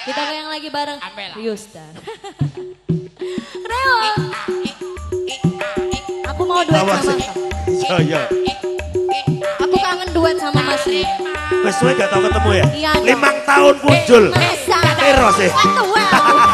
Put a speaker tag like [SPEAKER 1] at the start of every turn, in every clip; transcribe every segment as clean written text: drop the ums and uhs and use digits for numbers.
[SPEAKER 1] Kita goyang lagi bareng
[SPEAKER 2] Amel.
[SPEAKER 1] Yusdan. Reo. Aku mau duet sama
[SPEAKER 3] Iya.
[SPEAKER 1] Aku kangen duet sama Mas.
[SPEAKER 3] Wes suwe gak tau ketemu ya?
[SPEAKER 1] Iya,
[SPEAKER 3] 5 tahun muncul.
[SPEAKER 1] Masa.
[SPEAKER 3] Kero sih.
[SPEAKER 1] Tua.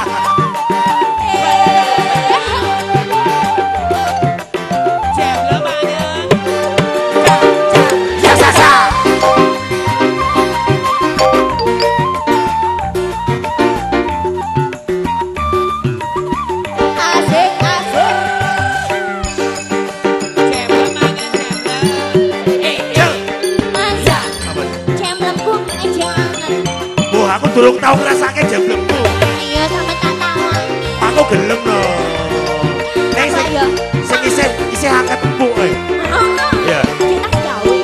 [SPEAKER 3] Aku durung tau ngrasake jemblengmu.
[SPEAKER 1] Iya sama Tata.
[SPEAKER 3] Aku gelem no. Nek sing isih angkat empuk ae. Ya.
[SPEAKER 1] Kita jauh.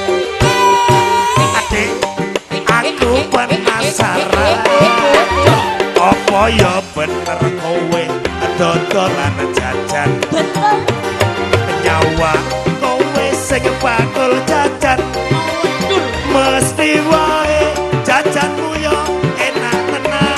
[SPEAKER 3] Adik, aku penasaran. Apa ya bener kowe dodolan jajan?
[SPEAKER 1] Betul.
[SPEAKER 3] Nyawa kowe sing bakul jajan. Mesti wae jajanmu yo enak tenan.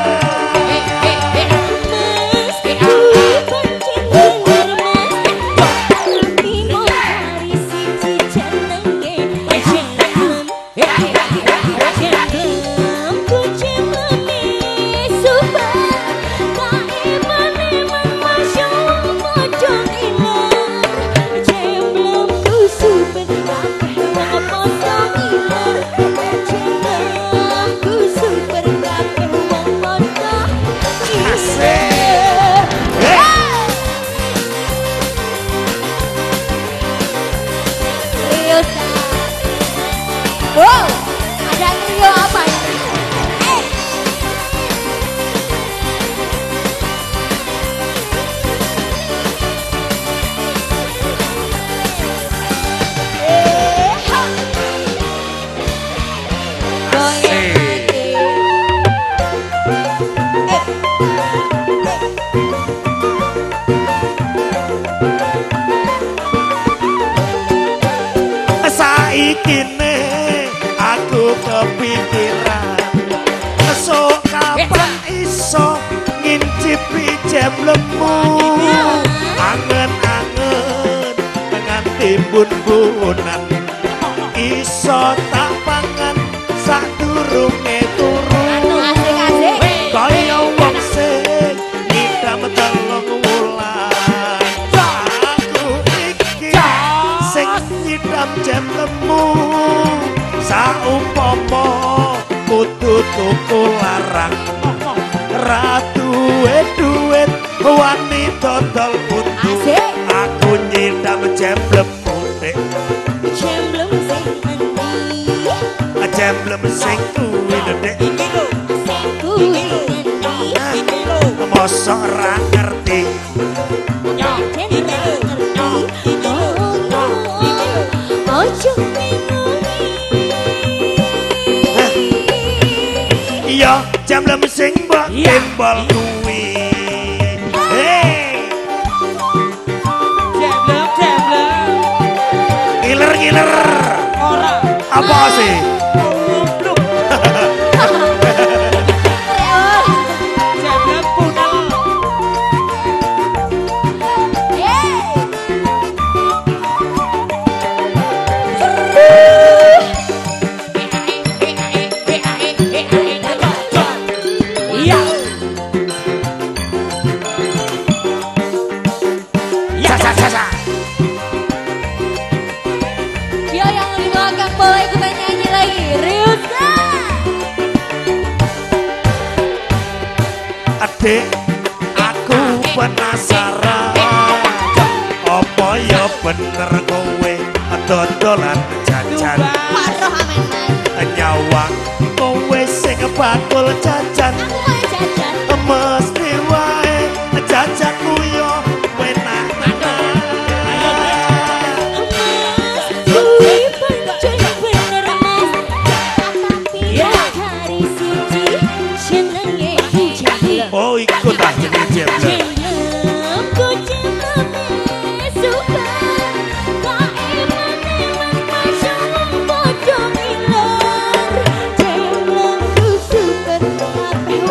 [SPEAKER 1] Wow, ada Rio apa ya?
[SPEAKER 3] Saikine aku kepikiran esok kapan iso ngincipi jemblengmu. Angen-angen nganti bun-bunan iso tak pangan sadurunge turu. Kaya wong sing ngidam telung wulan. Aku iki sing ngidam jemblengmu. Saumpama kudu tuku larang ratu duit wani dodol putu. Aku nyidam jemblengmu nek
[SPEAKER 1] Jemblem sing endi?
[SPEAKER 3] jemblem sing kuwi nek
[SPEAKER 1] Kuwi endi?
[SPEAKER 3] mosok ra ngerti.
[SPEAKER 1] Ojo
[SPEAKER 3] Iya, jemblem sing mbok timbal kuwi. Hei, ngiler-ngiler. Apa sih?
[SPEAKER 1] Dia yang di belakang boleh ikutan nyanyi lagi. Riusa.
[SPEAKER 3] Adik, aku penasaran. Apa ya bener kowe dodolan jajan?
[SPEAKER 1] Parah amen mas.
[SPEAKER 3] Nyawa kowe sing bakul jajan.
[SPEAKER 1] Aku mau jajan.
[SPEAKER 3] Mesti wae jajanmu yo enak tenan.
[SPEAKER 1] Kuwi pancen bener mas. Tapi hari siji jenenge jemblem.
[SPEAKER 3] Oh iku tak jenenge jemblem.
[SPEAKER 1] Jemblem jemblem suka. Kok eman masya padha ngiler. Jemblem suka.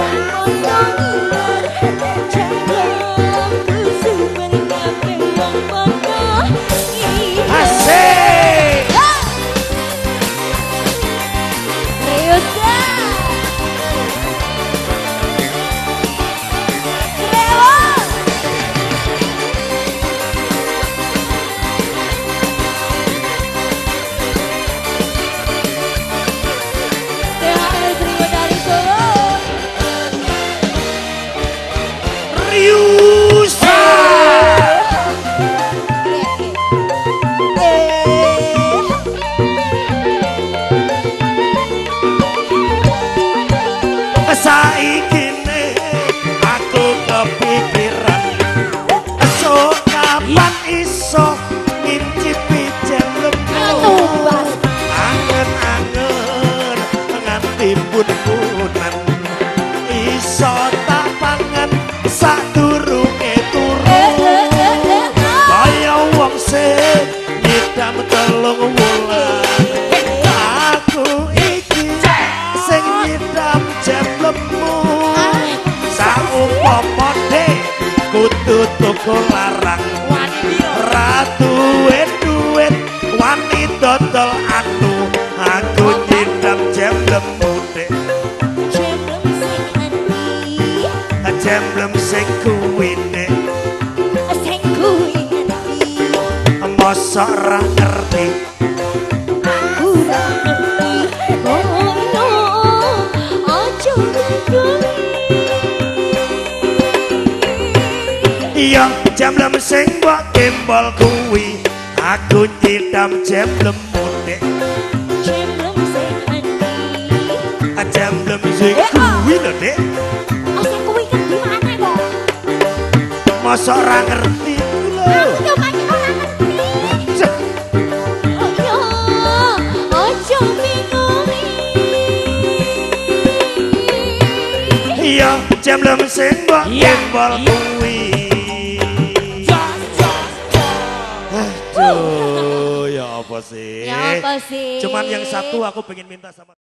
[SPEAKER 3] saikine aku kepikiran esok kapan iso ngincipi jemlemmu angen-angen nganti pun-punan iso tak pangan sadurunge turu kaya wong sing nyidam telung wulan aku iki sing nyidam jemlemmu saumpama dek kudu tuku larang ratu duit wani dodol aku nyidam jemlemmu dek jemlem sing kuwi dek mosok ra ngerti
[SPEAKER 1] aku ra ngerti kono aja
[SPEAKER 3] iya jemlem sing mbok kembol kuwi aku nyidam jemlemmu dek
[SPEAKER 1] jemlem sing endi
[SPEAKER 3] jemlem sing kuwi lho dek
[SPEAKER 1] sing kuwi kan di mana kok
[SPEAKER 3] mosok ra ngerti lho
[SPEAKER 1] aku yo pancen ora ngerti yo aja bingung
[SPEAKER 3] iya jemlem sing mbok kembol kuwi aduh ya apa sih
[SPEAKER 1] ya apa sih
[SPEAKER 3] cuman yang satu aku pengen minta sama